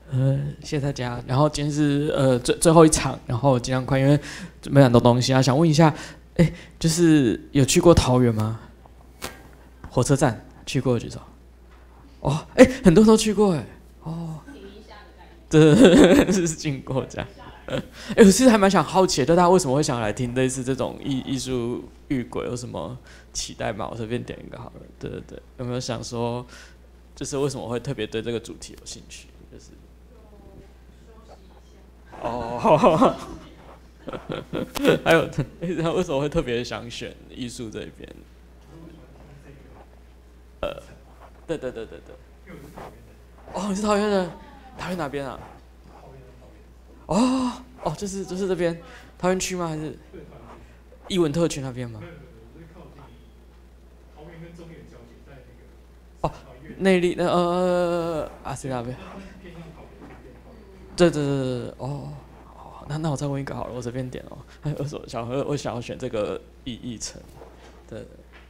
谢谢大家。然后今天是最后一场，然后尽量快，因为准备很多东西啊。想问一下，就是有去过桃园吗？火车站去过的举手。哦，很多人都去过哦，对，是经过这样。我其实还蛮想好奇的，大家为什么会想来听类似这种艺术遇鬼，有什么期待吗？我随便点一个好了。对，有没有想说，就是为什么会特别对这个主题有兴趣？就是哦，还有他为什么会特别想选艺术这一边？对。哦，你是桃园人？桃园哪边啊？哦，就是这边，桃园区吗？还是艺文特区那边吗？哦，内坜是那边。对，哦，那我再问一个好了，我随便点哦。还有我想要选这个议程，对。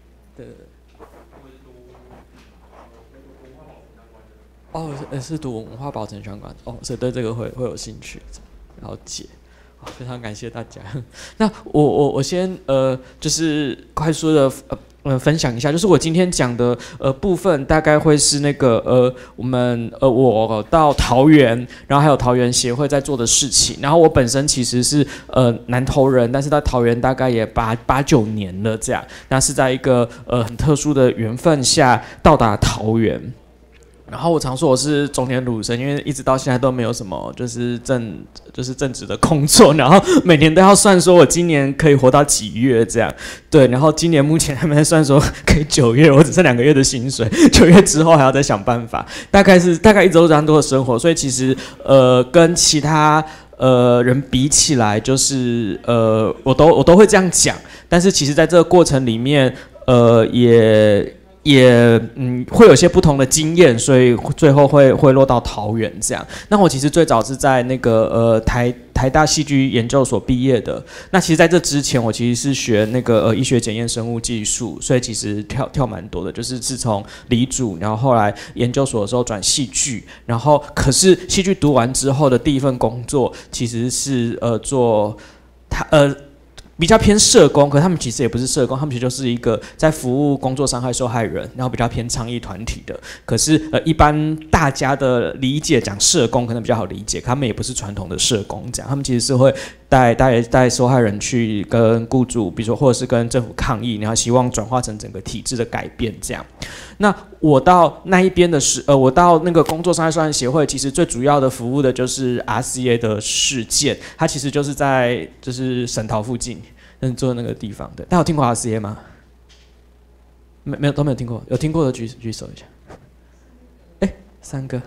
哦，是读文化保存相关的哦，所以对这个会有兴趣，了解。非常感谢大家。那我先就是快速的分享一下，就是我今天讲的部分大概会是那个我到桃园，然后还有桃园协会在做的事情。然后我本身其实是南投人，但是在桃园大概也八九年了这样。那是在一个很特殊的缘分下到达桃园。然后我常说我是中年鲁生，因为一直到现在都没有什么就是正职的工作，然后每年都要算说我今年可以活到几月这样，对，然后今年目前还没算说可以9月，我只剩2个月的薪水，9月之后还要再想办法，大概一直都这样多的生活，所以其实跟其他人比起来，就是我都会这样讲，但是其实在这个过程里面，也会有些不同的经验，所以最后会落到桃园这样。那我其实最早是在那个台大戏剧研究所毕业的。那其实在这之前，我其实是学那个医学检验生物技术，所以其实跳蛮多的，就是自从理组，然后后来研究所的时候转戏剧，然后可是戏剧读完之后的第一份工作其实是做比较偏社工，可他们其实也不是社工，他们其实就是一个在服务工作伤害受害人，然后比较偏倡议团体的。可是一般大家的理解讲社工可能比较好理解，可他们也不是传统的社工这样，他们其实是会带受害人去跟雇主，比如说或者是跟政府抗议，然后希望转化成整个体制的改变这样。那我到那一边的我到那个工作伤害受害人协会，其实最主要的服务的就是 RCA 的事件，它其实就是在省桃附近，做那个地方的。大家有听过 RCA 吗？都没有听过，有听过的举手一下。3个。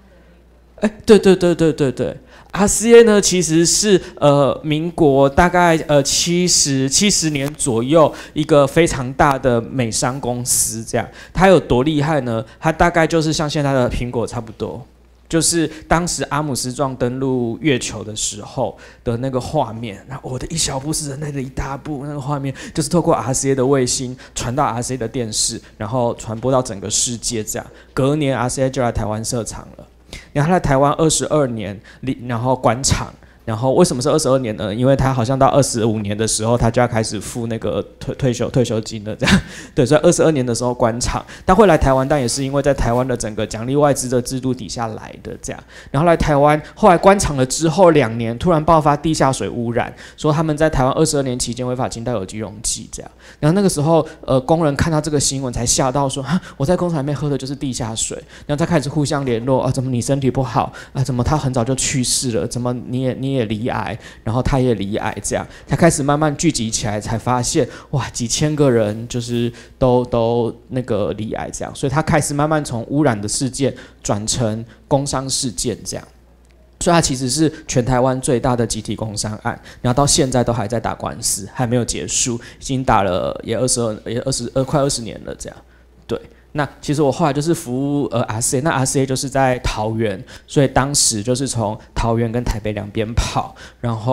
对。RCA 呢，其实是民国大概70年左右一个非常大的美商公司，这样。它有多厉害呢？它大概就是像现在的苹果差不多。就是当时阿姆斯壮登陆月球的时候的那个画面，然后我的一小步是人类的一大步，那个画面就是透过 RCA 的卫星传到 RCA 的电视，然后传播到整个世界这样。隔年 RCA 就来台湾设厂了，然后他在台湾22年，然后关厂。然后为什么是22年呢？因为他好像到25年的时候，他就要开始付那个退休金了，这样。对，所以22年的时候关厂，但会来台湾，但也是因为在台湾的整个奖励外资的制度底下来的这样。然后来台湾，后来关厂了之后2年，突然爆发地下水污染，说他们在台湾22年期间违法倾倒有机溶剂这样。然后那个时候，工人看到这个新闻才吓到说，我在工厂里面喝的就是地下水。然后他开始互相联络，怎么你身体不好啊？怎么他很早就去世了？怎么你也罹癌，然后他也罹癌，这样才开始慢慢聚集起来，才发现哇，几千个人就是都那个罹癌这样，所以他开始慢慢从污染的事件转成工伤事件这样，所以它其实是全台湾最大的集体工伤案，然后到现在都还在打官司，还没有结束，已经打了快20年了这样，对。那其实我后来就是服务RCA， 那 RCA 就是在桃园，所以当时就是从桃园跟台北两边跑，然后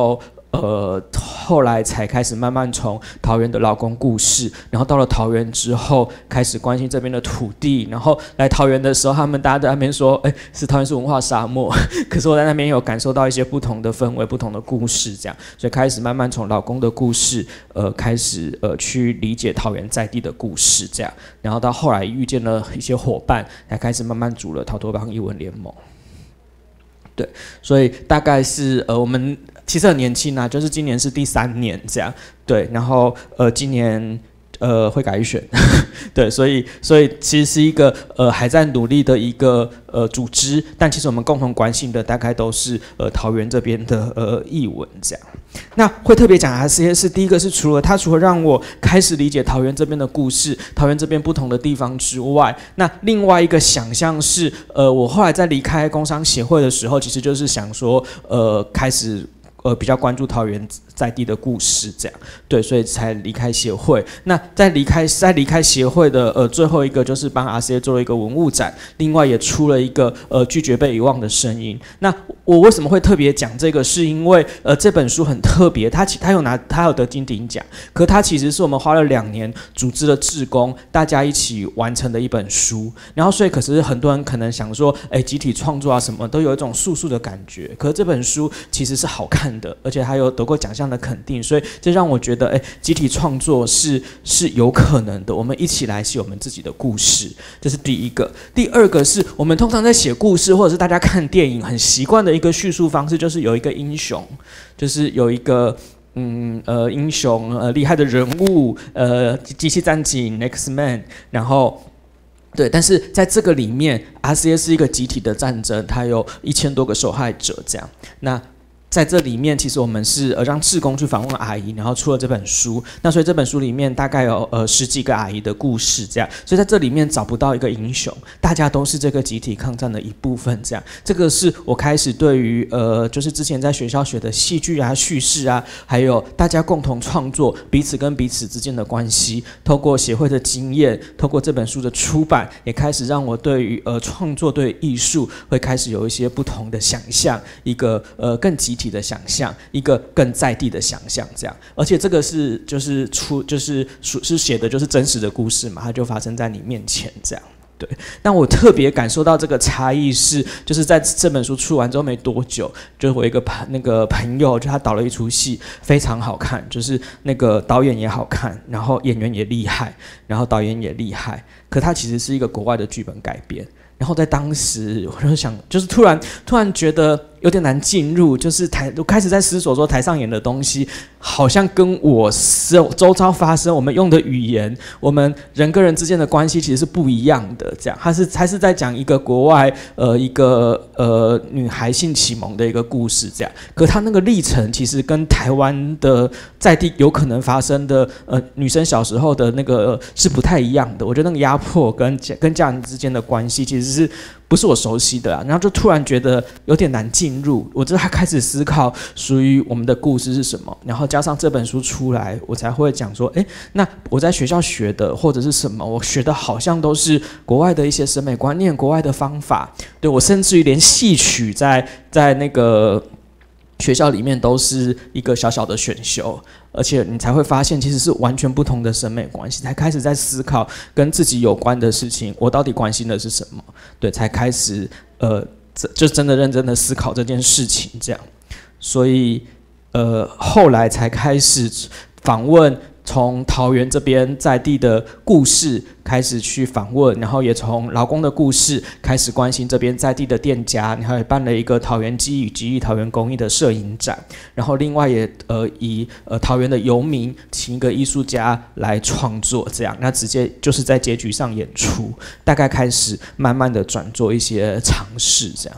后来才开始慢慢从桃园的劳工故事，然后到了桃园之后，开始关心这边的土地，然后来桃园的时候，大家在那边说，是桃园是文化沙漠，可是我在那边有感受到一些不同的氛围、不同的故事，这样，所以开始慢慢从劳工的故事，开始去理解桃园在地的故事，这样，然后到后来遇见了一些伙伴，才开始慢慢组了逃脱帮艺文联盟。对，所以大概是我们其实很年轻啊，就是今年是第3年这样，对，然后今年会改选，对，所以其实是一个还在努力的一个组织，但其实我们共同关心的大概都是桃园这边的艺文这样。那会特别讲RCA第一个是除了让我开始理解桃园这边的故事，桃园这边不同的地方之外，那另外一个想象是我后来在离开工商协会的时候，其实就是想说开始比较关注桃园在地的故事，这样对，所以才离开协会。那在离开协会的最后一个，就是帮 RCA 做了一个文物展，另外也出了一个拒绝被遗忘的声音。那我为什么会特别讲这个？是因为这本书很特别，它有得金鼎奖，可它其实是我们花了2年组织了志工，大家一起完成的一本书。然后所以可是很多人可能想说，集体创作啊什么都有一种素的感觉，可是这本书其实是好看的，而且还有得过奖项的肯定，所以这让我觉得，集体创作是有可能的。我们一起来写我们自己的故事，这是第一个。第二个是我们通常在写故事，或者是大家看电影很习惯的一个叙述方式，就是有一个英雄，就是有一个英雄厉害的人物，机器战警 X Man， 然后。对，但是在这个里面 ，RCA 是一个集体的战争，它有1000多个受害者这样。那在这里面，其实我们是让志工去访问阿姨，然后出了这本书。那所以这本书里面大概有10几个阿姨的故事，这样。所以在这里面找不到一个英雄，大家都是这个集体抗战的一部分，这样。这个是我开始对于就是之前在学校学的戏剧啊、叙事啊，还有大家共同创作彼此跟彼此之间的关系，透过协会的经验，透过这本书的出版，也开始让我对于创作、对艺术会开始有一些不同的想象，一个更集体的想象，一个更在地的想象，这样，而且这个是写的就是真实的故事嘛，它就发生在你面前，这样。对，但我特别感受到这个差异是，就是在这本书出完之后没多久，就是我一个朋友，就他导了一出戏，非常好看，就是那个导演也好看，然后演员也厉害，然后导演也厉害，可他其实是一个国外的剧本改编。然后在当时，我就想，就是突然觉得有点难进入，就是我开始在思索说，台上演的东西好像跟我周遭发生，我们用的语言，我们人跟人之间的关系其实是不一样的。这样，他是在讲一个国外一个女孩性启蒙的一个故事，这样。可他那个历程其实跟台湾的在地有可能发生的女生小时候的那个是不太一样的。我觉得那个压迫跟家人之间的关系其实是不是我熟悉的啊，然后就突然觉得有点难进入。我就开始思考属于我们的故事是什么，然后加上这本书出来，我才会讲说，那我在学校学的或者是什么，我学的好像都是国外的一些审美观念、国外的方法。对，我甚至于连戏曲在那个学校里面都是一个小小的选修，而且你才会发现其实是完全不同的审美关系，才开始在思考跟自己有关的事情，我到底关心的是什么？对，才开始就真的认真的思考这件事情，这样，所以后来才开始访问。从桃园这边在地的故事开始去访问，然后也从劳工的故事开始关心这边在地的店家，然后也办了一个桃园记忆与记忆桃园公益的摄影展，然后另外也以桃园的游民请一个艺术家来创作，这样，那直接就是在结局上演出，大概开始慢慢的转做一些尝试，这样。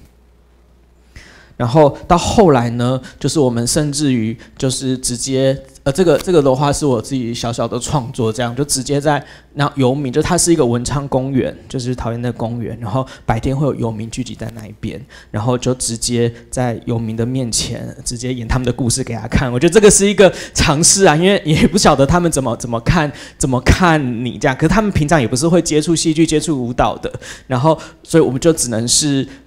然后到后来呢，就是我们甚至于就是直接这个的话是我自己小小的创作，这样就直接在那游民，就它是一个文昌公园，就是桃园的公园，然后白天会有游民聚集在那一边，然后就直接在游民的面前直接演他们的故事给他看。我觉得这个是一个尝试啊，因为也不晓得他们怎么看你这样，可是他们平常也不是会接触戏剧、接触舞蹈的，然后所以我们就只能是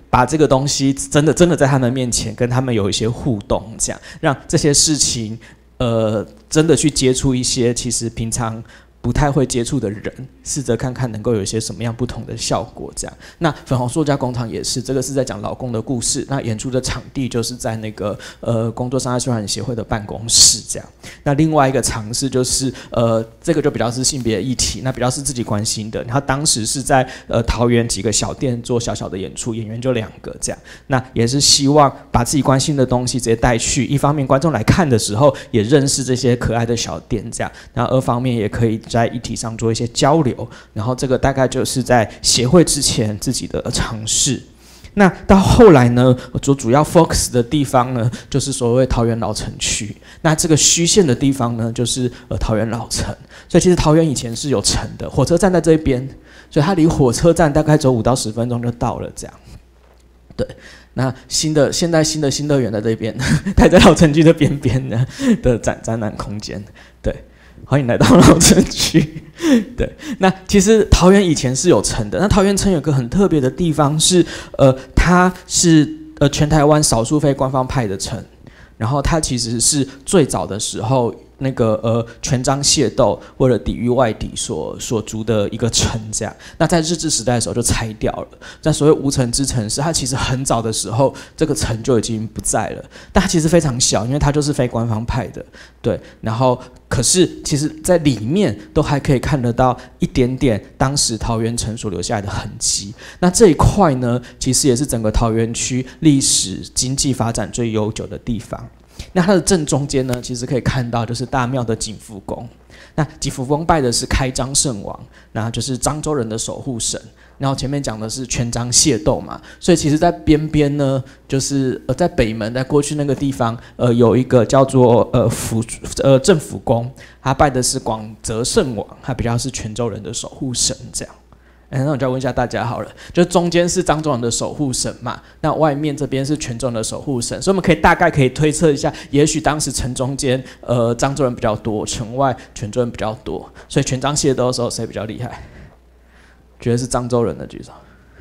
把这个东西真的在他们面前跟他们有一些互动，这样让这些事情真的去接触一些其实平常不太会接触的人，试着看看能够有一些什么样不同的效果。这样，那粉红塑胶工厂也是，这个是在讲劳工的故事。那演出的场地就是在那个工作伤害受害人协会的办公室这样。那另外一个尝试就是这个就比较是性别议题，那比较是自己关心的。他当时是在桃园几个小店做小小的演出，演员就2个这样。那也是希望把自己关心的东西直接带去，一方面观众来看的时候也认识这些可爱的小店这样，然后2方面也可以在议题上做一些交流，然后这个大概就是在协会之前自己的尝试。那到后来呢，主要 focus 的地方呢，就是所谓桃园老城区。那这个虚线的地方呢，就是桃园老城。所以其实桃园以前是有城的，火车站在这边，所以它离火车站大概走5到10分钟就到了这样。对。那现代新的新乐园在这边，它在老城区的边边的展览空间。对。欢迎来到老城区。对，那其实桃园以前是有城的。那桃园城有个很特别的地方是，它是全台湾少数非官方派的城。然后它其实是最早的时候那个全章械斗为了抵御外敌所筑的一个城这样。那在日治时代的时候就拆掉了。那所谓无城之城是它其实很早的时候这个城就已经不在了，但它其实非常小，因为它就是非官方派的。对，然后可是其实在里面都还可以看得到一点点当时桃园城所留下来的痕迹。那这一块呢，其实也是整个桃园区历史经济发展最悠久的地方。那它的正中间呢，其实可以看到就是大庙的景福宫。那景福宫拜的是开漳圣王，那就是漳州人的守护神。然后前面讲的是全章械斗嘛，所以其实在边边呢，就是在北门，在过去那个地方，有一个叫做政府宫，他拜的是广泽圣王，他比较是泉州人的守护神这样。那我就要问一下大家好了，就中间是漳州人的守护神嘛，那外面这边是泉州人的守护神，所以我们大概可以推测一下，也许当时城中间漳州人比较多，城外泉州人比较多，所以全章械斗的时候谁比较厉害？觉得是漳州人的举手，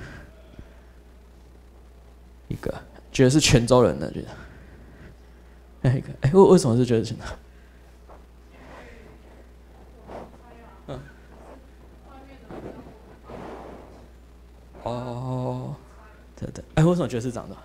一个；觉得是泉州人的举手，一个。为什么是觉得泉州？哦，对，为什么觉得是漳州？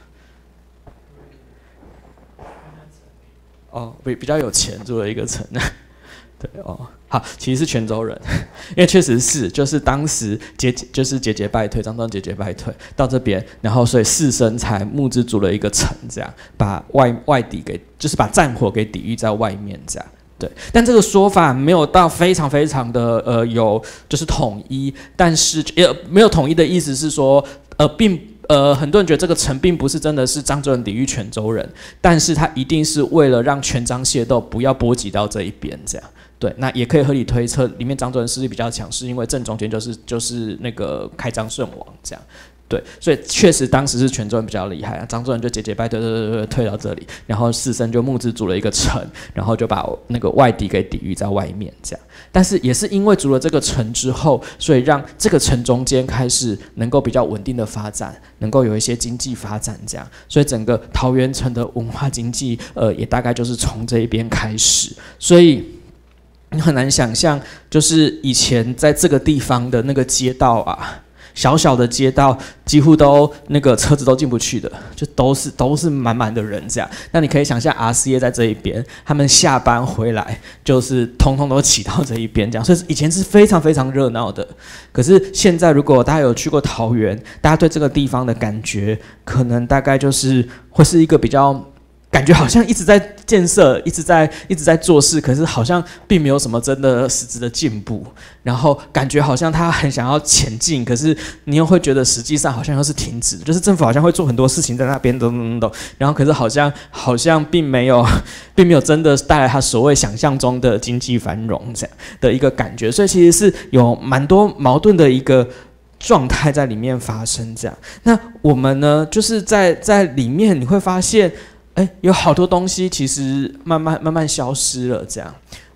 哦，比较有钱住了一个城。对哦，好，其实是泉州人，因为确实是，就是当时就是节节败退，漳州节节败退到这边，然后所以士绅才募资筑了一个城，这样把外敌就是把战火给抵御在外面，这样。对，但这个说法没有到非常非常的有就是统一，但是也没有统一的意思是说很多人觉得这个城并不是真的是漳州人抵御泉州人，但是他一定是为了让全章械斗不要波及到这一边，这样。对，那也可以合理推测，里面漳州人势力比较强，是因为正中间就是那个开漳圣王这样。对，所以确实当时是泉州人比较厉害，漳州人就节节败退，退到这里，然后士绅就募资筑了一个城，然后就把那个外敌给抵御在外面这样。但是也是因为筑了这个城之后，所以让这个城中间开始能够比较稳定的发展，能够有一些经济发展这样。所以整个桃园城的文化经济，也大概就是从这一边开始，所以。你很难想象，就是以前在这个地方的那个街道啊，小小的街道，几乎都那个车子都进不去的，就都是满满的人这样。那你可以想象 RCA 在这一边，他们下班回来就是通通都骑到这一边这样，所以以前是非常非常热闹的。可是现在如果大家有去过桃园，大家对这个地方的感觉，可能大概就是会是一个比较。感觉好像一直在建设，一直在做事，可是好像并没有什么真的实质的进步。然后感觉好像他很想要前进，可是你又会觉得实际上好像又是停止的，就是政府好像会做很多事情在那边咚，然后可是好像并没有真的带来他所谓想象中的经济繁荣这样的一个感觉，所以其实是有蛮多矛盾的一个。状态在里面发生，这样。那我们呢，就是在里面你会发现，有好多东西其实慢慢消失了，这样。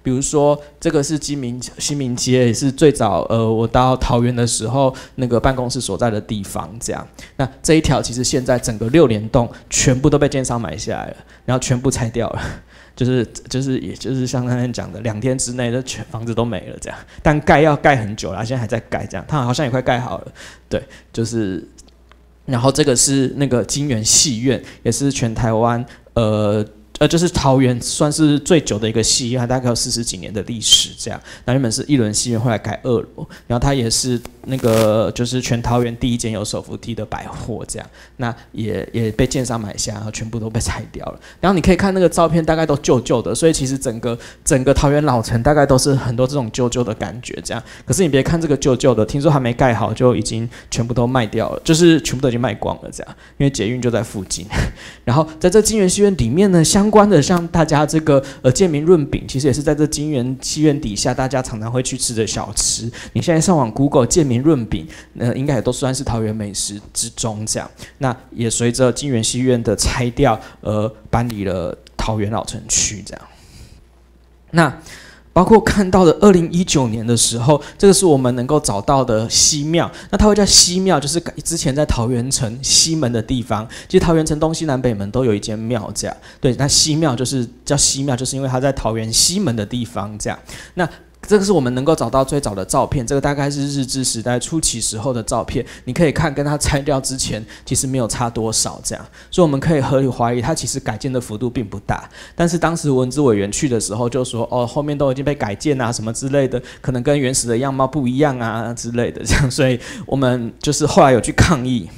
比如说这个是新民街，也是最早我到桃园的时候那个办公室所在的地方，这样。那这一条其实现在整个6联栋全部都被建商买下来了，然后全部拆掉了。也就是像他们讲的，2天之内的全房子都没了这样，但要盖很久了，现在还在盖这样，它好像也快盖好了，对，就是，然后这个是那个金源戏院，也是全台湾就是桃园算是最久的一个戏院，它大概有40几年的历史这样。那原本是1轮戏院，后来改2楼，然后它也是那个就是全桃园第一间有手扶梯的百货这样。那也被建商买下，然后全部都被拆掉了。然后你可以看那个照片，大概都旧旧的，所以其实整个桃园老城大概都是很多这种旧旧的感觉这样。可是你别看这个旧旧的，听说还没盖好就已经全部都卖掉了，就是全部都已经卖光了这样，因为捷运就在附近。然后在这金源戏院里面呢，相关的像大家这个建民润饼，其实也是在这金源戏院底下大家常常会去吃的小吃。你现在上网 Google 建民润饼，应该也都算是桃园美食之中这样。那也随着金源戏院的拆掉，搬离了桃园老城区这样。那包括看到的2019年的时候，这个是我们能够找到的西庙。那它会叫西庙，就是之前在桃园城西门的地方。其实桃园城东西南北门都有一间庙这样。对，那西庙就是叫西庙，就是因为它在桃园西门的地方这样。那这个是我们能够找到最早的照片，这个大概是日治时代初期时候的照片，你可以看跟它拆掉之前其实没有差多少这样，所以我们可以合理怀疑它其实改建的幅度并不大，但是当时文资委员去的时候就说后面都已经被改建啊什么之类的，可能跟原始的样貌不一样啊之类的这样，所以我们就是后来有去抗议，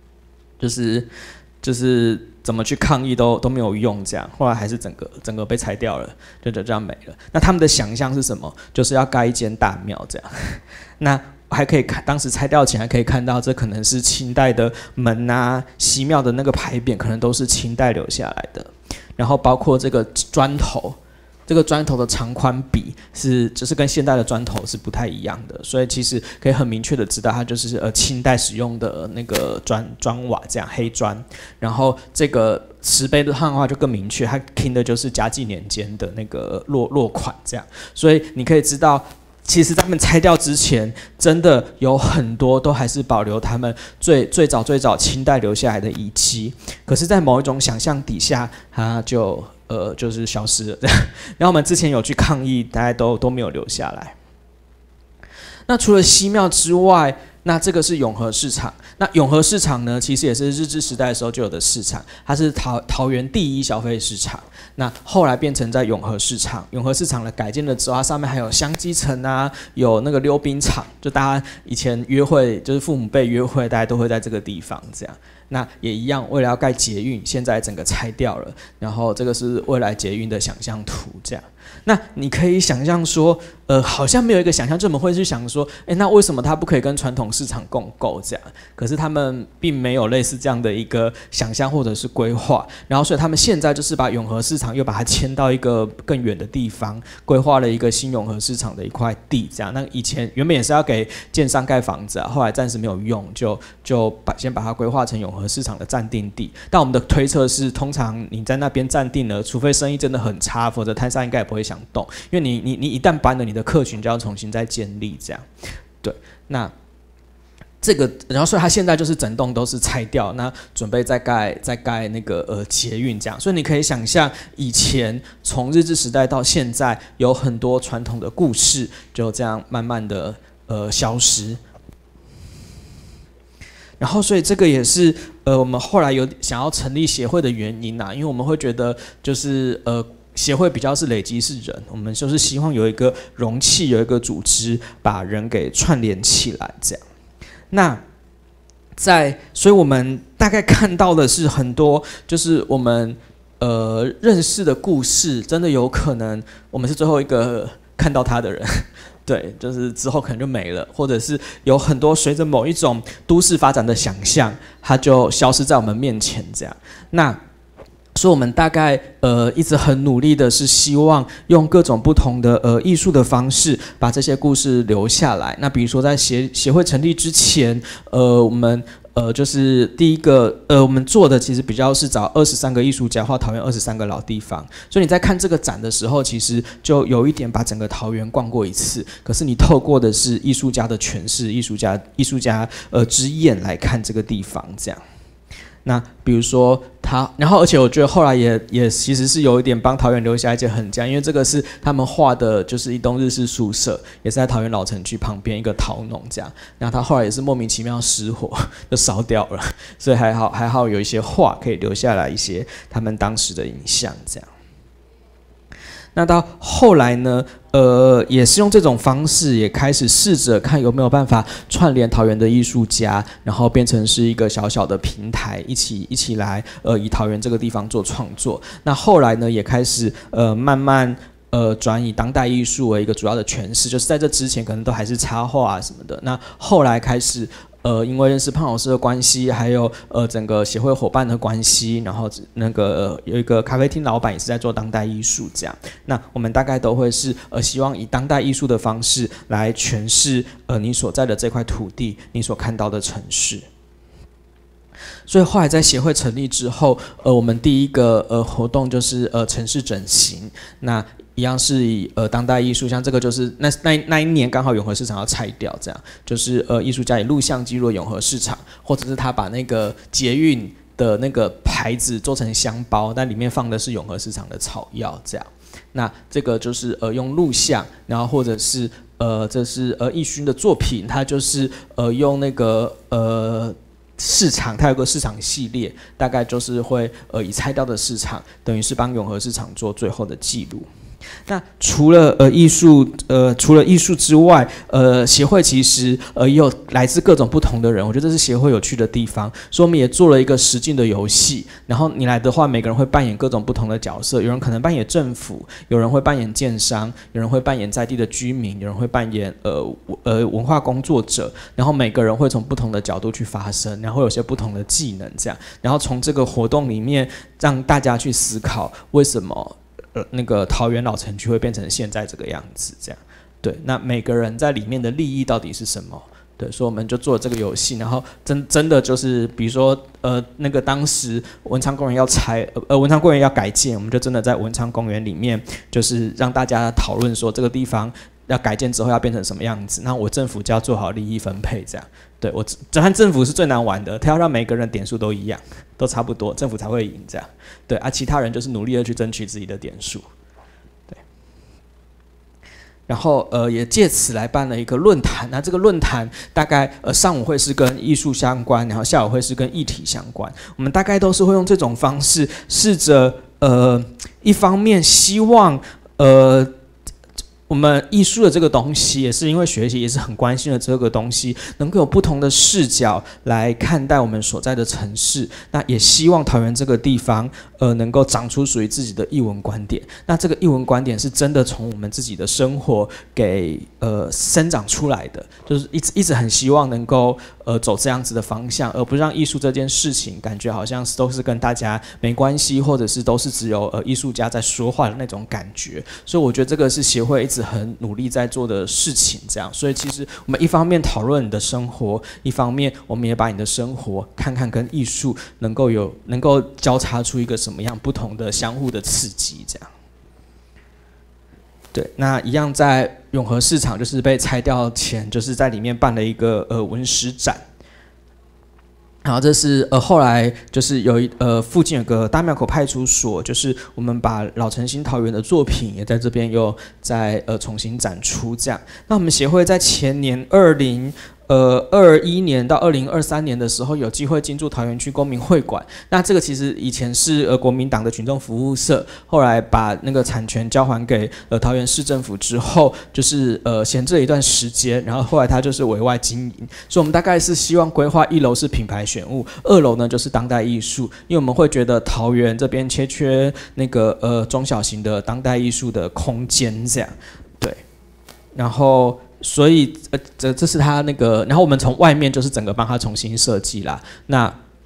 就是怎么去抗议都没有用，这样后来还是整个被拆掉了，就这样没了。那他们的想象是什么？就是要盖一间大庙这样。那还可以看，当时拆掉前还可以看到，这可能是清代的门啊，西庙的那个牌匾可能都是清代留下来的。然后包括这个砖头。这个砖头的长宽比就是跟现代的砖头是不太一样的，所以其实可以很明确的知道它就是清代使用的那个砖瓦这样黑砖，然后这个石碑的话就更明确，它拼的就是嘉靖年间的那个落款这样，所以你可以知道。其实他们拆掉之前，真的有很多都还是保留他们最早清代留下来的遗迹，可是，在某一种想象底下，它就是消失了。然后我们之前有去抗议，大家都没有留下来。那除了西庙之外，那这个是永和市场。那永和市场呢，其实也是日治时代的时候就有的市场，它是桃园第一消费市场。那后来变成在永和市场，永和市场的改建了之后，它上面还有香积城啊，有那个溜冰场，就大家以前约会，就是父母辈约会，大家都会在这个地方这样。那也一样，为了要盖捷运，现在整个拆掉了。然后这个是未来捷运的想象图这样。那你可以想象说，好像没有一个想象，就我们会去想说，那为什么它不可以跟传统市场共构这样？可是他们并没有类似这样的一个想象或者是规划，然后所以他们现在就是把永和市场又把它迁到一个更远的地方，规划了一个新永和市场的一块地这样。那以前原本也是要给建商盖房子啊，后来暂时没有用，就先把它规划成永和市场的暂定地。但我们的推测是，通常你在那边暂定了，除非生意真的很差，否则摊商应该也不会想动，因为你一旦搬了，你的客群就要重新再建立这样。对，那这个，然后所以它现在就是整栋都是拆掉，那准备再盖那个捷运这样。所以你可以想象，以前从日治时代到现在，有很多传统的故事就这样慢慢的消失。然后，所以这个也是我们后来有想要成立协会的原因因为我们会觉得就是协会比较是累积是人，我们就是希望有一个容器，有一个组织，把人给串联起来这样。那所以我们大概看到的是很多，就是我们认识的故事，真的有可能我们是最后一个看到他的人。对，就是之后可能就没了，或者是有很多随着某一种都市发展的想象，它就消失在我们面前这样。那所以我们大概一直很努力的是希望用各种不同的艺术的方式把这些故事留下来。那比如说在协会成立之前，我们就是第一个，我们做的其实比较是找23个艺术家画桃园23个老地方，所以你在看这个展的时候，其实就有一点把整个桃园逛过一次，可是你透过的是艺术家的诠释、艺术家之眼来看这个地方，这样。那比如说他，然后而且我觉得后来也其实是有一点帮桃园留下一些痕迹，因为这个是他们画的，就是一栋日式宿舍，也是在桃园老城区旁边一个桃农这样。那他后来也是莫名其妙失火就烧掉了，所以还好有一些画可以留下来一些他们当时的影像这样。那到后来呢，也是用这种方式，也开始试着看有没有办法串联桃园的艺术家，然后变成是一个小小的平台，一起来以桃园这个地方做创作。那后来呢，也开始慢慢转以当代艺术为一个主要的诠释，就是在这之前可能都还是插画啊什么的。那后来开始。因为认识胖老师的关系，还有整个协会伙伴的关系，然后那个有一个咖啡厅老板也是在做当代艺术这样。那我们大概都会是希望以当代艺术的方式来诠释你所在的这块土地，你所看到的城市。所以后来在协会成立之后，我们第一个活动就是城市整形。那一样是以当代艺术，像这个就是那一年刚好永和市场要拆掉，这样就是艺术家以录像记录永和市场，或者是他把那个捷运的那个牌子做成香包，但里面放的是永和市场的草药这样。那这个就是用录像，然后或者是这是艺勋的作品，他就是用那个市场，它有个市场系列，大概就是会以拆掉的市场，等于是帮永和市场做最后的记录。那除了艺术之外，协会其实也有来自各种不同的人，我觉得这是协会有趣的地方。所以我们也做了一个实境的游戏，然后你来的话，每个人会扮演各种不同的角色，有人可能扮演政府，有人会扮演建商，有人会扮演在地的居民，有人会扮演文化工作者，然后每个人会从不同的角度去发声，然后有些不同的技能这样，然后从这个活动里面让大家去思考为什么。那个桃园老城区会变成现在这个样子，这样对。那每个人在里面的利益到底是什么？对，所以我们就做了这个游戏，然后真的就是，比如说那个当时文昌公园要拆，文昌公园要改建，我们就真的在文昌公园里面，就是让大家讨论说这个地方要改建之后要变成什么样子，那我政府就要做好利益分配，这样。对我，看政府是最难玩的，他要让每个人点数都一样，都差不多，政府才会赢这样。对啊，其他人就是努力的去争取自己的点数。对，然后也借此来办了一个论坛，那这个论坛大概上午会是跟艺术相关，然后下午会是跟议题相关。我们大概都是会用这种方式，试着一方面希望我们艺术的这个东西，也是因为学习，也是很关心的这个东西，能够有不同的视角来看待我们所在的城市。那也希望桃园这个地方，能够长出属于自己的艺文观点。那这个艺文观点是真的从我们自己的生活给生长出来的，就是一直很希望能够走这样子的方向，而不让艺术这件事情感觉好像都是跟大家没关系，或者是都是只有艺术家在说话的那种感觉。所以我觉得这个是协会一直很努力在做的事情，这样。所以其实我们一方面讨论你的生活，一方面我们也把你的生活看看跟艺术能够交叉出一个什么样不同的相互的刺激，这样。对，那一样在永和市场就是被拆掉前，就是在里面办了一个文史展。然后这是后来就是附近有个大庙口派出所，就是我们把老城新桃园的作品也在这边又再重新展出这样。那我们协会在前年2021年到2023年的时候，有机会进驻桃园区公民会馆。那这个其实以前是国民党的群众服务社，后来把那个产权交还给桃园市政府之后，就是闲置了一段时间，然后后来它就是委外经营。所以我们大概是希望规划1楼是品牌选物，2楼呢就是当代艺术，因为我们会觉得桃园这边缺那个中小型的当代艺术的空间这样，对，然后。所以这是他那个，然后我们从外面就是整个帮他重新设计啦。那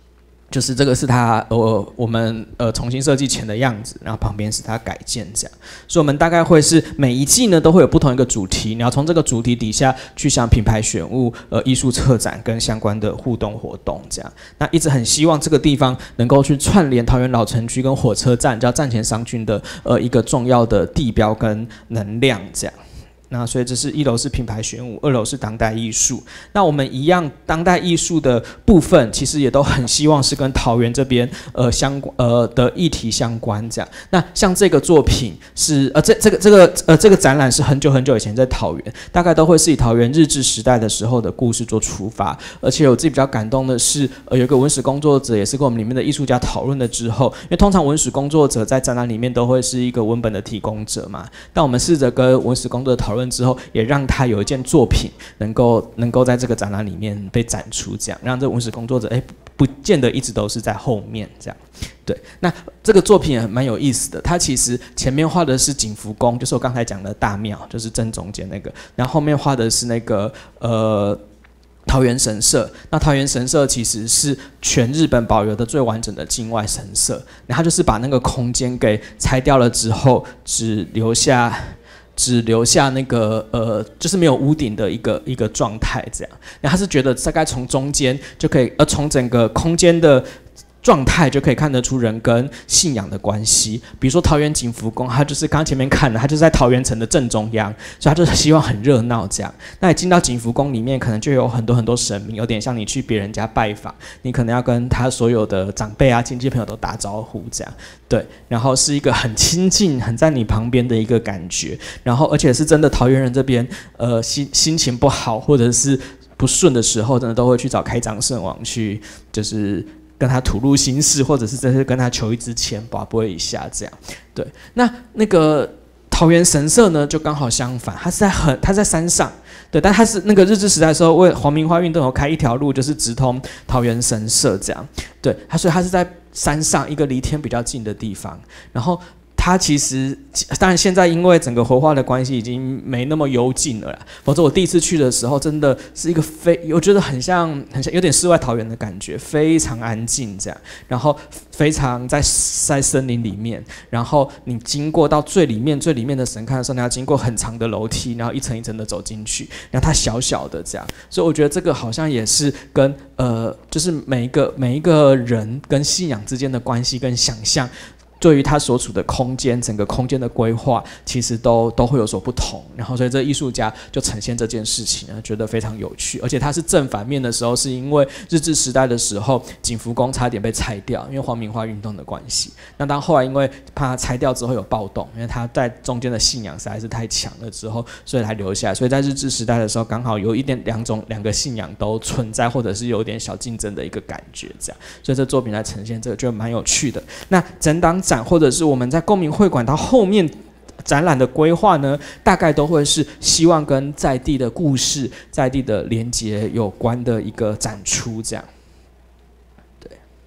就是这个是它我们重新设计前的样子，然后旁边是它改建这样，所以我们大概会是每一季呢都会有不同一个主题，你要从这个主题底下去想品牌选物、艺术策展跟相关的互动活动这样。那一直很希望这个地方能够去串联桃园老城区跟火车站，叫站前商圈的一个重要的地标跟能量这样。那所以这是1楼是品牌选物，2楼是当代艺术。那我们一样，当代艺术的部分其实也都很希望是跟桃园这边的议题相关这样。那像这个作品是这个展览是很久很久以前在桃园，大概都会是以桃园日治时代的时候的故事做出发。而且我自己比较感动的是，有一个文史工作者也是跟我们里面的艺术家讨论了之后，因为通常文史工作者在展览里面都会是一个文本的提供者嘛，但我们试着跟文史工作者讨论之后，也让他有一件作品能够在这个展览里面被展出，这样让这文史工作者不见得一直都是在后面这样。对，那这个作品也蛮有意思的，它其实前面画的是景福宫，就是我刚才讲的大庙，就是正中间那个，然后后面画的是那个桃园神社。那桃园神社其实是全日本保留的最完整的境外神社，然后就是把那个空间给拆掉了之后，只留下那个就是没有屋顶的一个状态这样。然后他是觉得大概从中间就可以，从整个空间的状态就可以看得出人跟信仰的关系。比如说桃园景福宫，它就是刚刚前面看的，它就是在桃园城的正中央，所以它就是希望很热闹这样。那你进到景福宫里面，可能就有很多很多神明，有点像你去别人家拜访，你可能要跟他所有的长辈啊、亲戚朋友都打招呼这样。对，然后是一个很亲近、很在你旁边的一个感觉。然后而且是真的桃园人这边，心情不好或者是不顺的时候，真的都会去找开张圣王去，就是跟他吐露心事，或者是真是跟他求一支签，拔拨一下这样。对，那个桃园神社呢，就刚好相反，它在山上。对，但它是那个日治时代的时候，为黄明花运动有开一条路，就是直通桃园神社这样。对，所以它是在山上一个离天比较近的地方，然后。它其实，当然现在因为整个活化的关系，已经没那么幽静了啦。否则我第一次去的时候，真的是一个我觉得很像有点世外桃源的感觉，非常安静这样，然后非常在森林里面，然后你经过到最里面的神龛的时候，你要经过很长的楼梯，然后一层一层的走进去，然后它小小的这样，所以我觉得这个好像也是跟就是每一个人跟信仰之间的关系跟想象。对于他所处的空间，整个空间的规划，其实都会有所不同。然后，所以这艺术家就呈现这件事情，觉得非常有趣。而且他是正反面的时候，是因为日治时代的时候，景福宫差点被拆掉，因为黄明花运动的关系。那当后来因为怕它拆掉之后有暴动，因为他在中间的信仰实在是太强了之后，所以才留下来。所以在日治时代的时候，刚好有两个信仰都存在，或者是有点小竞争的一个感觉，这样。所以这作品来呈现这个，就蛮有趣的。那整档展或者是我们在公民会馆到后面展览的规划呢，大概都会是希望跟在地的故事、在地的连结有关的一个展出，这样。对。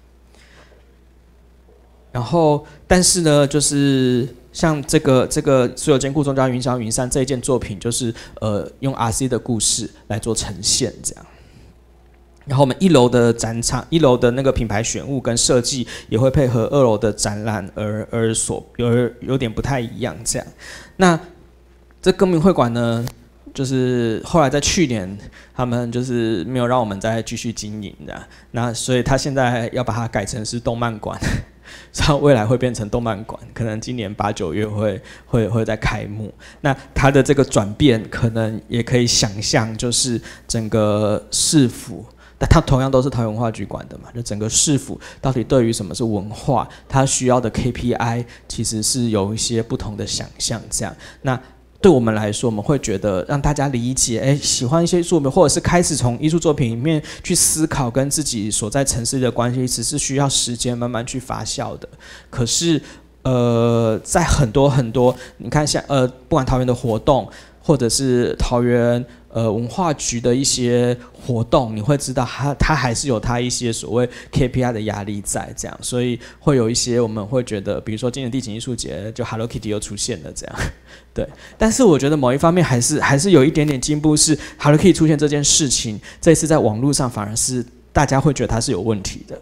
然后，但是呢，就是像这个所有兼顾宗教云霄云山这一件作品，就是用 RC 的故事来做呈现，这样。然后我们1楼的展场，1楼的那个品牌选物跟设计也会配合2楼的展览而有点不太一样这样。那这公民会馆呢，就是后来在去年他们就是没有让我们再继续经营的，那所以他现在要把它改成是动漫馆，然后未来会变成动漫馆，可能今年8、9月会再开幕。那它的这个转变，可能也可以想象，就是整个市府。但它同样都是桃园文化局管的嘛，就整个市府到底对于什么是文化，它需要的 KPI 其实是有一些不同的想象。这样，那对我们来说，我们会觉得让大家理解，喜欢一些作品，或者是开始从艺术作品里面去思考跟自己所在城市的关系，只是需要时间慢慢去发酵的。可是，在很多，你看像不管桃园的活动，或者是桃园文化局的一些活动，你会知道它还是有它一些所谓 KPI 的压力在，这样，所以会有一些我们会觉得，比如说今年地景艺术节，就 Hello Kitty 又出现了这样，对。但是我觉得某一方面还是有一点点进步，是 Hello Kitty 出现这件事情，这一次在网络上反而是大家会觉得它是有问题的。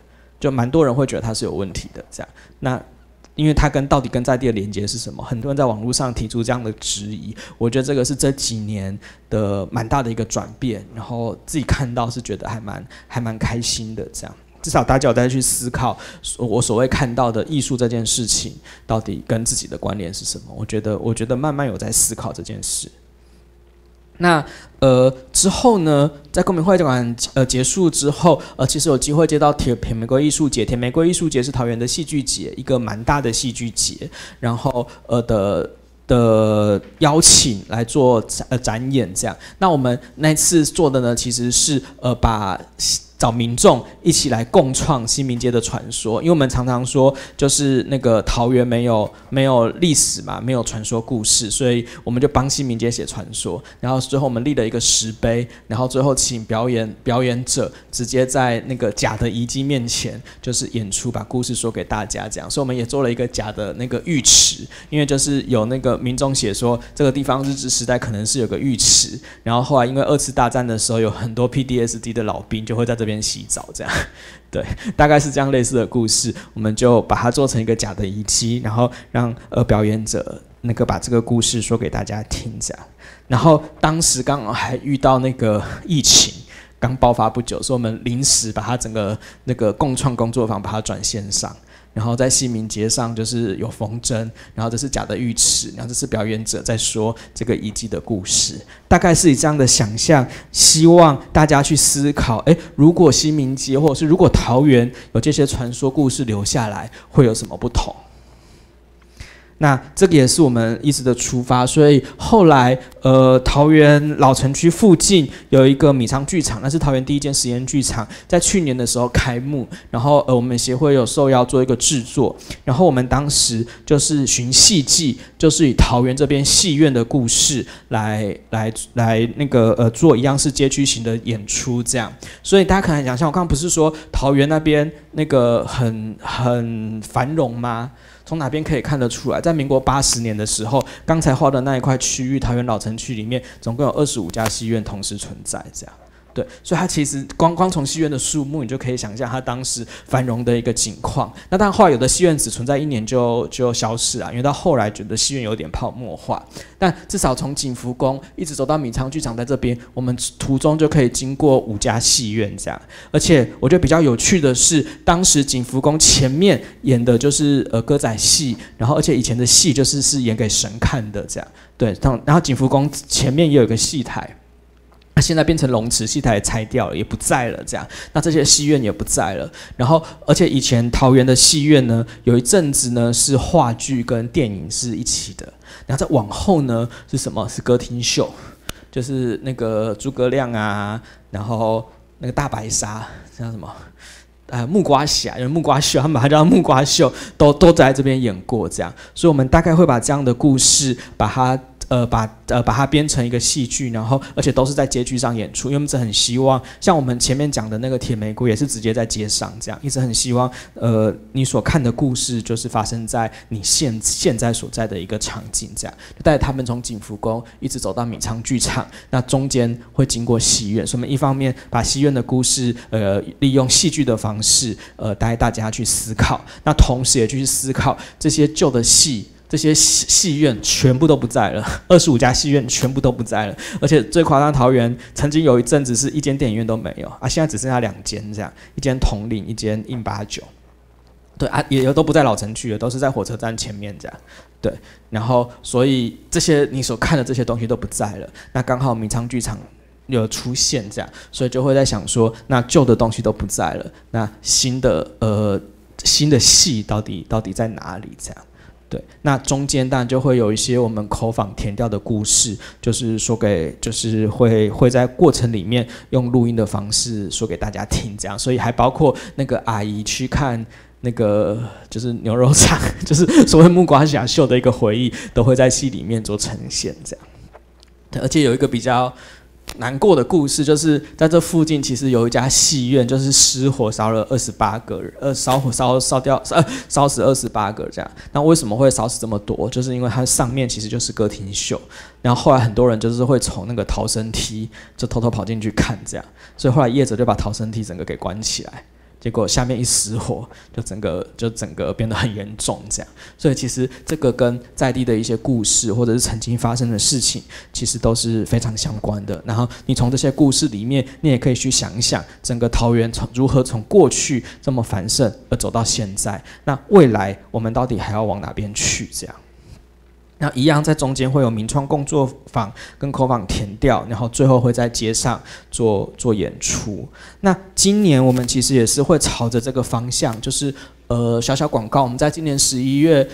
就蛮多人会觉得它是有问题的这样。那因为它到底跟在地的连接是什么？很多人在网络上提出这样的质疑，我觉得这个是这几年的蛮大的一个转变，然后自己看到是觉得还蛮开心的这样。至少大家有在去思考我所谓看到的艺术这件事情到底跟自己的关联是什么。我觉得慢慢有在思考这件事。那之后呢，在公民会馆结束之后，其实有机会接到铁玫瑰艺术节。铁玫瑰艺术节是桃园的戏剧节，一个蛮大的戏剧节，然后的邀请来做展演这样。那我们那次做的呢，其实是找民众一起来共创新民街的传说，因为我们常常说，就是那个桃园没有历史嘛，没有传说故事，所以我们就帮新民街写传说。然后最后我们立了一个石碑，然后最后请表演者直接在那个假的遗迹面前，就是演出，把故事说给大家这样。所以我们也做了一个假的那个浴池，因为就是有那个民众写说，这个地方日治时代可能是有个浴池，然后后来因为2次大战的时候，有很多 PTSD 的老兵就会在这边洗澡这样，对，大概是这样类似的故事，我们就把它做成一个假的遗迹，然后让表演者那个把这个故事说给大家听这样。然后当时刚好还遇到那个疫情刚爆发不久，所以我们临时把它整个那个共创工作坊把它转线上。然后在新民街上就是有风筝，然后这是假的浴池，然后这是表演者在说这个遗迹的故事，大概是以这样的想象，希望大家去思考，如果新民街或者是如果桃园有这些传说故事留下来，会有什么不同？那这个也是我们一直的出发，所以后来桃园老城区附近有一个米仓剧场，那是桃园第一间实验剧场，在去年的时候开幕，然后我们协会有受邀做一个制作，然后我们当时就是循戏记，就是以桃园这边戏院的故事来那个做一样是街区型的演出这样。所以大家可能想象，我刚刚不是说桃园那边那个很繁荣吗？从哪边可以看得出来？在民国80年的时候，刚才画的那一块区域，桃园老城区里面，总共有25家戏院同时存在，这样。对，所以它其实光从戏院的数目，你就可以想象它当时繁荣的一个景况。那当然，后来有的戏院只存在1年就消失了，因为到后来觉得戏院有点泡沫化。但至少从景福宫一直走到米仓剧场，在这边，我们途中就可以经过5家戏院这样。而且我觉得比较有趣的是，当时景福宫前面演的就是歌仔戏，然后而且以前的戏是演给神看的这样。对，然后景福宫前面也有一个戏台。那现在变成龙池，戏台也拆掉了，也不在了，这样。那这些戏院也不在了。然后，而且以前桃园的戏院呢，有一阵子呢是话剧跟电影是一起的。然后再往后呢是什么？是歌厅秀，就是那个诸葛亮啊，然后那个大白鲨叫什么？木瓜侠，有木瓜秀，他们把它叫木瓜秀，都在这边演过这样。所以我们大概会把这样的故事，把它编成一个戏剧，然后而且都是在街区上演出，因为我们一直很希望，像我们前面讲的那个铁玫瑰也是直接在街上这样，一直很希望你所看的故事就是发生在你现在所在的一个场景这样，就带着他们从景福宫一直走到米仓剧场，那中间会经过戏院，所以我们一方面把戏院的故事利用戏剧的方式带大家去思考，那同时也去思考这些旧的戏。这些戏院全部都不在了，25家戏院全部都不在了，而且最夸张，桃园曾经有一阵子是1间电影院都没有啊，现在只剩下2间这样，一间统领，一间印89，对啊，也都不在老城区了，都是在火车站前面这样，对，然后所以这些你所看的这些东西都不在了，那刚好米仓剧场有出现这样，所以就会在想说，那旧的东西都不在了，那新的戏到底在哪里这样？对，那中间当然就会有一些我们口仿填掉的故事，就是说给，就是会在过程里面用录音的方式说给大家听，这样，所以还包括那个阿姨去看那个就是牛肉场，就是所谓木瓜侠秀的一个回忆，都会在戏里面做呈现，这样。对，而且有一个比较难过的故事，就是在这附近其实有一家戏院，就是失火烧了28个人，烧死28个这样。那为什么会烧死这么多？就是因为它上面其实就是歌厅秀，然后后来很多人就是会从那个逃生梯就偷偷跑进去看这样，所以后来业者就把逃生梯整个给关起来。 结果下面一失火，就整个变得很严重这样。所以其实这个跟在地的一些故事或者是曾经发生的事情，其实都是非常相关的。然后你从这些故事里面，你也可以去想一想，整个桃园如何从过去这么繁盛而走到现在，那未来我们到底还要往哪边去这样。那一样在中间会有民创工作坊跟口坊田调，然后最后会在街上做演出。那今年我们其实也是会朝着这个方向，就是小小广告，我们在今年11月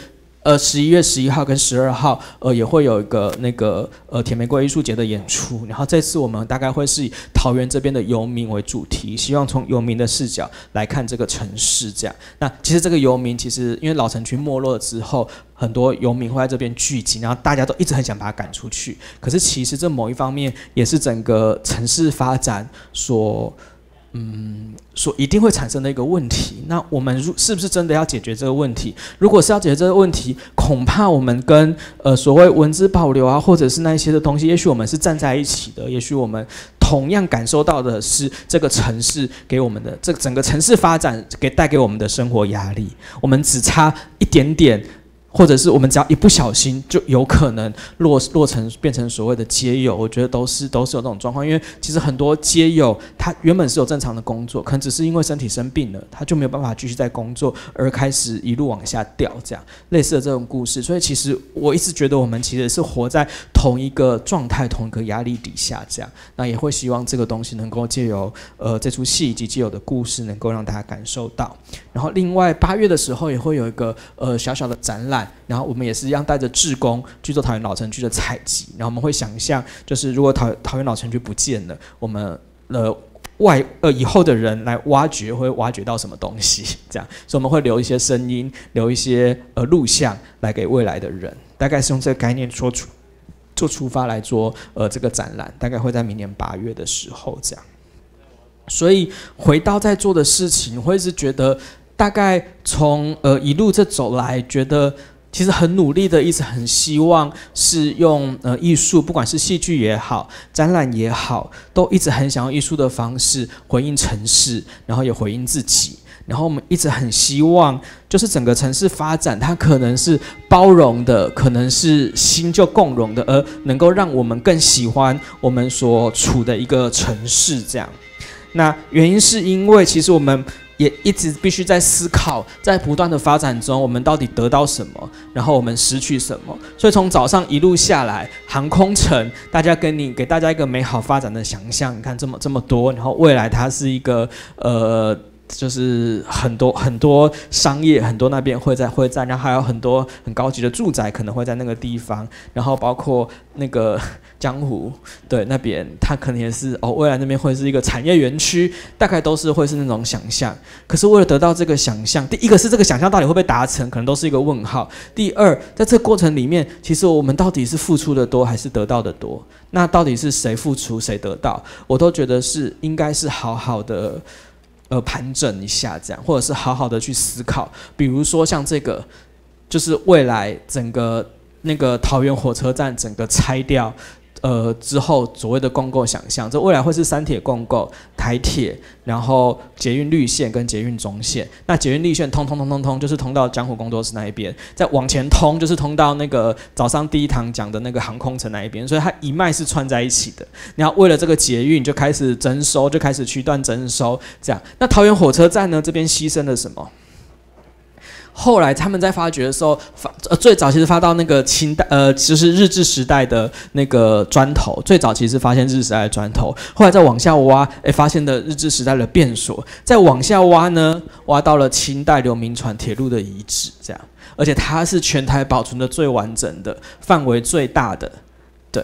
11号跟12号，也会有一个那个铁玫瑰艺术节的演出。然后这次我们大概会是以桃园这边的游民为主题，希望从游民的视角来看这个城市这样。那其实这个游民，其实因为老城区没落了之后，很多游民会在这边聚集，然后大家都一直很想把它赶出去。可是其实这某一方面也是整个城市发展所一定会产生的一个问题。那我们是不是真的要解决这个问题？如果是要解决这个问题，恐怕我们跟所谓文资保留啊，或者是那一些的东西，也许我们是站在一起的，也许我们同样感受到的是这个城市给我们的这整个城市发展带给我们的生活压力，我们只差一点点。或者是我们只要一不小心，就有可能落成变成所谓的街友，我觉得都是有这种状况。因为其实很多街友他原本是有正常的工作，可能只是因为身体生病了，他就没有办法继续在工作，而开始一路往下掉，这样类似的这种故事。所以其实我一直觉得我们其实是活在同一个状态、同一个压力底下，这样。那也会希望这个东西能够借由这出戏以及借由的故事，能够让大家感受到。然后另外8月的时候也会有一个小小的展览。然后我们也是一样带着志工去做桃园老城区的采集，然后我们会想象，就是如果桃园老城区不见了，我们以后的人来挖掘会挖掘到什么东西，这样，所以我们会留一些声音，留一些录像来给未来的人，大概是用这个概念做出发来做这个展览，大概会在明年8月的时候这样。所以回到在做的事情，我会是觉得。大概从一路这走来，觉得其实很努力的，一直很希望是用艺术，不管是戏剧也好，展览也好，都一直很想用艺术的方式回应城市，然后也回应自己。然后我们一直很希望，就是整个城市发展，它可能是包容的，可能是新旧共融的，而能够让我们更喜欢我们所处的一个城市这样。那原因是因为其实我们也一直必须在思考，在不断的发展中，我们到底得到什么，然后我们失去什么。所以从早上一路下来，航空城，大家给大家一个美好发展的想象。你看这么多，然后未来它是一个就是很多商业，很多那边会在，然后还有很多很高级的住宅可能会在那个地方，然后包括那个江湖对那边，它可能也是未来那边会是一个产业园区，大概都是会是那种想象。可是为了得到这个想象，第一个是这个想象到底会不会达成，可能都是一个问号。第二，在这个过程里面，其实我们到底是付出的多还是得到的多？那到底是谁付出谁得到？我都觉得是应该是好好的。盘整一下这样，或者是好好的去思考，比如说像这个，就是未来整个那个桃园火车站整个拆掉，之后所谓的共构想象，这未来会是3铁共构，台铁，然后捷运绿线跟捷运中线。那捷运绿线通就是通到江湖工作室那一边，再往前通就是通到那个早上第一堂讲的那个航空城那一边，所以它一脉是串在一起的。然后为了这个捷运就开始征收，就开始区段征收，这样。那桃园火车站呢，这边牺牲了什么？后来他们在发掘的时候，最早其实发到那个就是日治时代的那个砖头，最早其实发现日治时代的砖头，后来再往下挖，发现的日治时代的便所，再往下挖呢，挖到了清代刘铭传铁路的遗址，这样，而且它是全台保存的最完整的，范围最大的，对，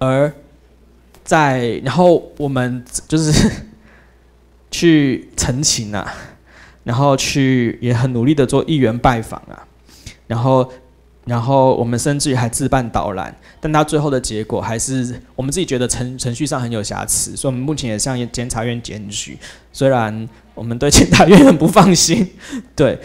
然后我们就是去陈情啊。然后也很努力的做议员拜访啊，然后我们甚至于还自办导览，但他最后的结果还是我们自己觉得程序上很有瑕疵，所以我们目前也向检察院检举，虽然我们对检察院很不放心，对，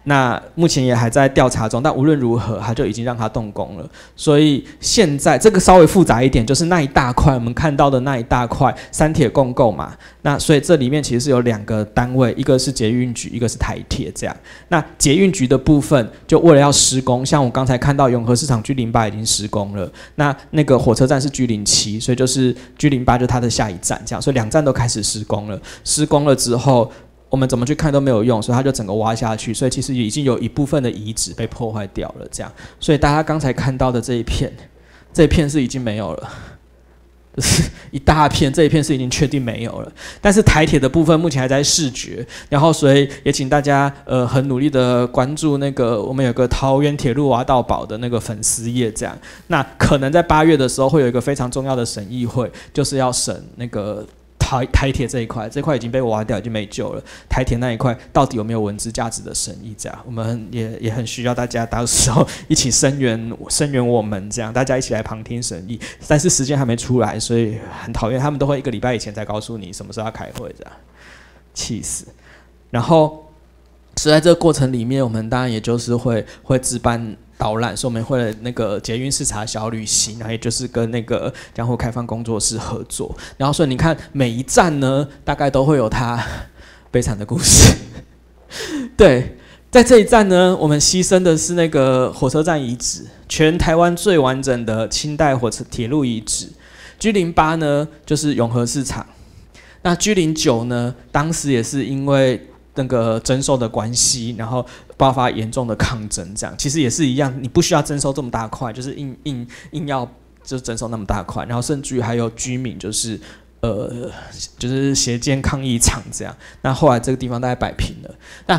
那目前也还在调查中，但无论如何，他就已经让他动工了。所以现在这个稍微复杂一点，就是那一大块我们看到的那一大块三铁共构嘛。那所以这里面其实是有2个单位，一个是捷运局，一个是台铁这样。那捷运局的部分，就为了要施工，像我刚才看到永和市场 G08 已经施工了，那个火车站是 G07，所以就是 G08 就是它的下一站这样，所以2站都开始施工了。施工了之后，我们怎么去看都没有用，所以它就整个挖下去，所以其实已经有一部分的遗址被破坏掉了，这样，所以大家刚才看到的这一片是已经没有了，就是一大片，这一片是已经确定没有了。但是台铁的部分目前还在视觉，然后所以也请大家很努力的关注那个我们有个桃园铁路挖到宝的那个粉丝页，这样，那可能在8月的时候会有一个非常重要的审议会，就是要审那个。台铁这一块已经被挖掉，已经没救了。台铁那一块到底有没有文资价值的审议？这样，我们也很需要大家到时候一起声援我们，这样大家一起来旁听审议。但是时间还没出来，所以很讨厌，他们都会1个礼拜以前才告诉你什么时候要开会，这样气死。然后，所以在这个过程里面，我们当然也就是会置办导览，所以我们会那个捷运视察小旅行，然后也就是跟那个江湖开放工作室合作，然后所以你看每一站呢，大概都会有它悲惨的故事。对，在这一站呢，我们牺牲的是那个火车站遗址，全台湾最完整的清代铁路遗址。G08呢，就是永和市场。那 G09呢，当时也是因为那个征收的关系，然后爆发严重的抗争，这样其实也是一样，你不需要征收这么大块，就是硬要就征收那么大块，然后甚至于还有居民就是协建抗议场这样。那后来这个地方大概摆平了。那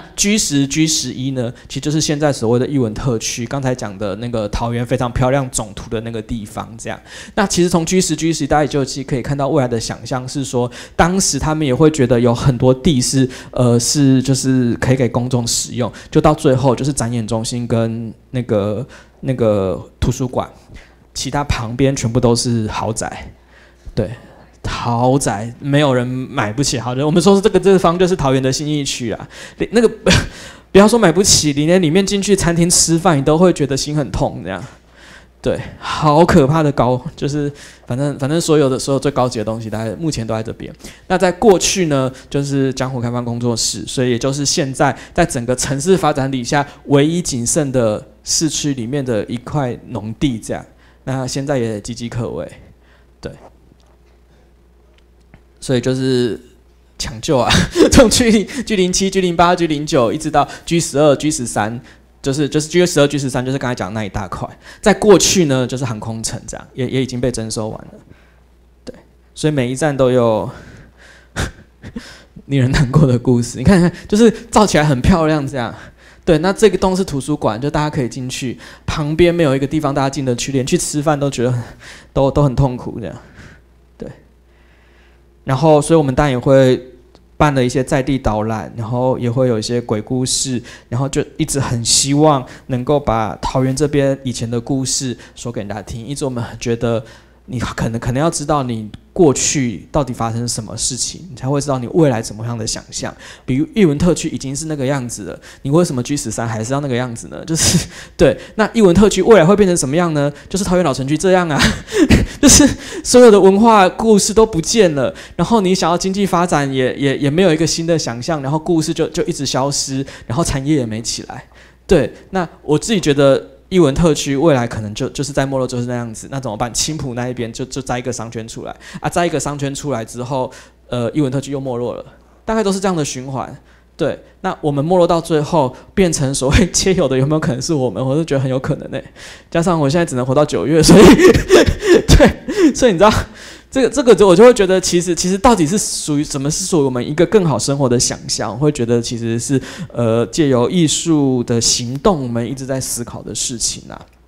G10、G11 呢，其实就是现在所谓的艺文特区，刚才讲的那个桃园非常漂亮总图的那个地方这样。那其实从 G10、G11 大家就可以看到未来的想象是说，当时他们也会觉得有很多地是就是可以给公众使用，就到最后就是展演中心跟那个图书馆，其他旁边全部都是豪宅，对。豪宅没有人买不起豪宅，我们说是这个地方就是桃园的信义区啊，那个不要说买不起，你连里面进去餐厅吃饭，你都会觉得心很痛这样。对，好可怕的高，就是反正所有最高级的东西，大概目前都在这边。那在过去呢，就是江湖开放工作室，所以也就是现在在整个城市发展底下唯一仅剩的市区里面的一块农地这样。那现在也岌岌可危，对。所以就是抢救啊，从 G07、G08、G09一直到 G12、G13，就是 G12、G13，就是刚才讲的那一大块。在过去呢，就是航空城这样，也已经被征收完了。对，所以每一站都有令人难过的故事。你看看，就是造起来很漂亮这样。对，那这个洞是图书馆，就大家可以进去，旁边没有一个地方大家进得去，连去吃饭都觉得都很痛苦这样。然后，所以我们当然也会办了一些在地导览，然后也会有一些鬼故事，然后就一直很希望能够把桃园这边以前的故事说给大家听。一直我们觉得你可能要知道你过去到底发生什么事情，你才会知道你未来怎么样的想象。比如艺文特区已经是那个样子了，你为什么 G13还是要那个样子呢？就是对，那艺文特区未来会变成什么样呢？就是桃园老城区这样啊，就是所有的文化故事都不见了，然后你想要经济发展也没有一个新的想象，然后故事就一直消失，然后产业也没起来。对，那我自己觉得。艺文特区未来可能就是在没落就是那样子，那怎么办？青埔那一边就摘一个商圈出来啊，摘一个商圈出来之后，艺文特区又没落了，大概都是这样的循环。对，那我们没落到最后变成所谓街友的，有没有可能是我们？我是觉得很有可能加上我现在只能活到9月，所以对，所以你知道。这个我就会觉得，其实到底是属于什么是属于我们一个更好生活的想象？我会觉得其实是借由艺术的行动，我们一直在思考的事情啊。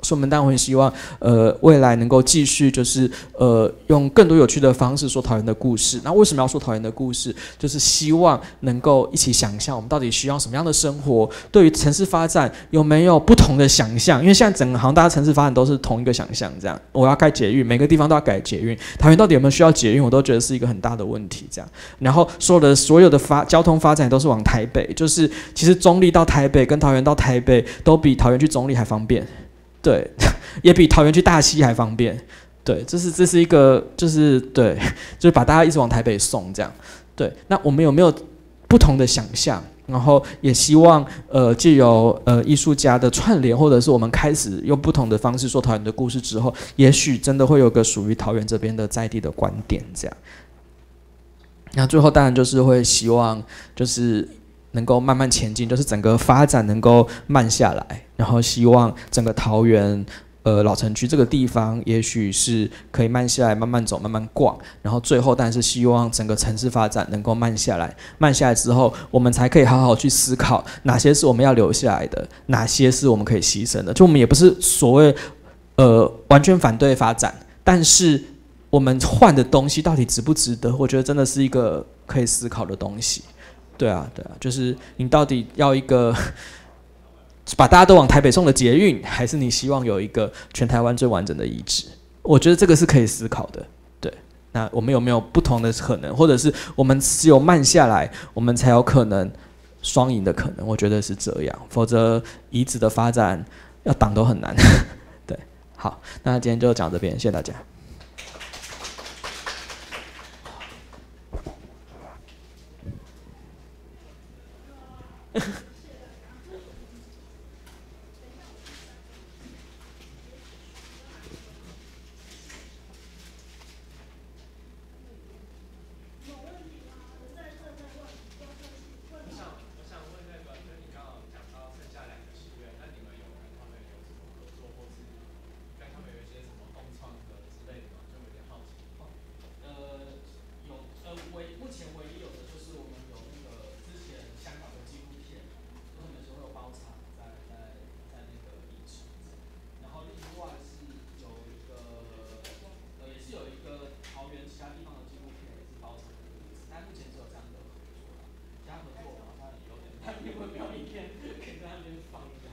所以我们当然会希望，未来能够继续就是用更多有趣的方式说桃园的故事。那为什么要说桃园的故事？就是希望能够一起想象我们到底需要什么样的生活，对于城市发展有没有不同的想象？因为现在整个好像大家城市发展都是同一个想象，这样我要盖捷运，每个地方都要盖捷运，桃园到底有没有需要捷运？我都觉得是一个很大的问题。这样，然后所有的交通发展都是往台北，就是其实中立到台北跟桃园到台北都比桃园去中立还方便。对，也比桃园去大溪还方便。对，这是一个，就是对，就是把大家一直往台北送这样。对，那我们有没有不同的想象？然后也希望藉由艺术家的串联，或者是我们开始用不同的方式说桃园的故事之后，也许真的会有个属于桃园这边的在地的观点这样。那最后当然就是会希望就是能够慢慢前进，就是整个发展能够慢下来，然后希望整个桃园老城区这个地方，也许是可以慢下来，慢慢走，慢慢逛，然后最后但是希望整个城市发展能够慢下来，慢下来之后，我们才可以好好去思考哪些是我们要留下来的，哪些是我们可以牺牲的。就我们也不是所谓完全反对发展，但是我们换的东西到底值不值得？我觉得真的是一个可以思考的东西。对啊，就是你到底要一个把大家都往台北送的捷运，还是你希望有一个全台湾最完整的遗址？我觉得这个是可以思考的。对，那我们有没有不同的可能，或者是我们只有慢下来，我们才有可能双赢的可能？我觉得是这样，否则遗址的发展要挡都很难。对，好，那今天就讲这边，谢谢大家。目前唯一有的就是我们有那个之前香港的纪录片，他们有时候有包场在那个遗址，然后另外是有一个也是有一个桃园其他地方的纪录片也是包场的遗址，但目前只有这样的合作了，其他合作好像也有点，他们有没有影片可以在那边放一下？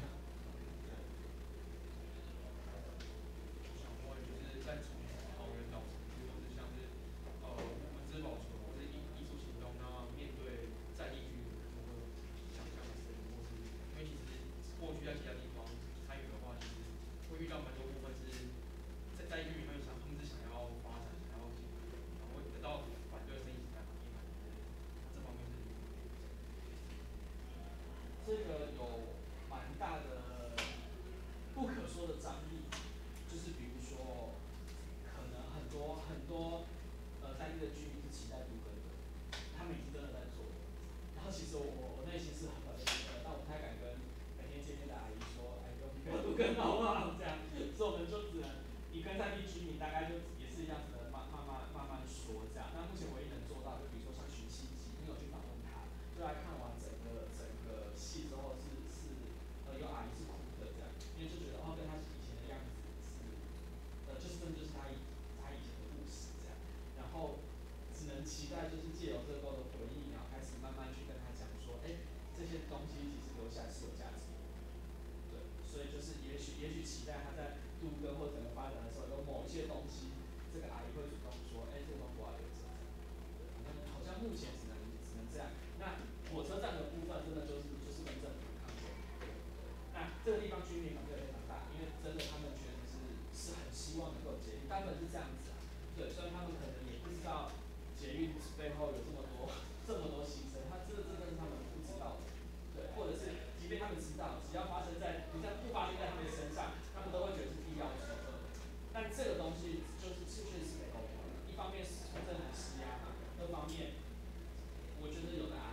这个有蛮大的不可说的张力，就是比如说，可能很多在地的居民是期待都更的，他们已经真的在做了。然后其实我内心是很反对都更，但我不太敢跟每天见面的阿姨说，哎，你不要都更好不好？这样，所以我们就只能你跟在地居民大概就也是这样子的，慢慢说这样。那目前唯一能做到，就比如说像徐熙基，你有去访问他，就来看完整个戏之后有阿姨是哭的这样，因为就觉得跟他以前的样子就是真的就是他以前的故事这样，然后只能期待就是借由这个的回忆，然后开始慢慢去跟他讲说，这些东西其实留下来是有价值的，对，所以就是也许期待他在都更或整个发展的时候，有某一些东西，这个阿姨会主动说，这个东西我要留着，好像目前只能这样。那火车站的部分真的就是跟政府抗争。那这个地方居民反对非常大，因为真的他们觉得是很希望能够捷运，大部分是这样子啊。对，所以他们可能也不知道捷运背后有这么多牺牲，这个是他们不知道的。对，或者是即便他们知道，只要不发生在他们身上，他们都会觉得是必要的。但这个东西就是确实是没沟通的，一方面是从政府施压嘛，二方面我觉得有的